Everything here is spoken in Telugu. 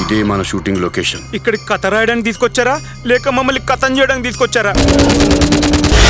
ఇదే మన షూటింగ్ లొకేషన్. ఇక్కడికి కథ రాయడానికి తీసుకొచ్చారా లేక మమ్మల్ని కథం చేయడానికి తీసుకొచ్చారా?